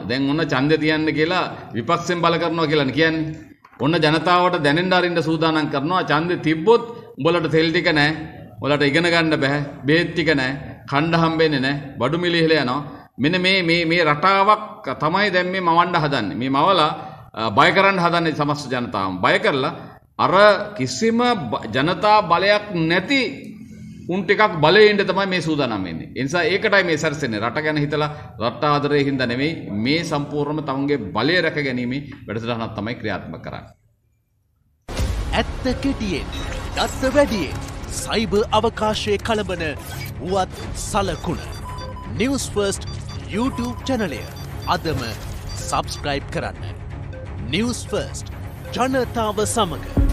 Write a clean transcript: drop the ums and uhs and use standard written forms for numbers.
දැන් ඔන්න ඡන්දය තියන්න කියලා විපක්ෂයෙන් බල කරනවා කියලා කියන්නේ. ඔන්න ජනතාවට දැනෙන්න අරින්න සූදානම් කරනවා. ඡන්දේ තිබ්බොත් උඹලට තෙල් ටික නැහැ. උඹලට ඉගෙන ගන්න බෑ. බෙහෙත් ටික නැහැ. කණ්ඩ හම්බෙන්නේ නැහැ. බඩු මිල ඉහළ යනවා. මෙන්න මේ රටාවක් තමයි දැන් මේ මවන්න හදන්නේ. මේ මවලා බය කරන්න හදන්නේ සමස්ත ජනතාවම. බය කරලා අර කිසිම ජනතා බලයක් නැති උන් ටිකක් බලේ ඉන්න තමයි මේ සූදානම් වෙන්නේ. ඒ නිසා ඒකටයි මේ සැරසෙන්නේ. රට ගැන හිතලා රට ආදරේ හින්දා නෙමෙයි මේ සම්පූර්ණම තමන්ගේ බලය රැක ගැනීම වැඩසටහනක් තමයි ක්‍රියාත්මක කරන්නේ. ඇත්ත කෙටියෙන්, දත්ත වැඩියෙන්, සයිබර් අවකාශයේ කලබන වුවත් සලකුණ. News First YouTube channelය අදම subscribe කරන්න. News First ජනතාව සමග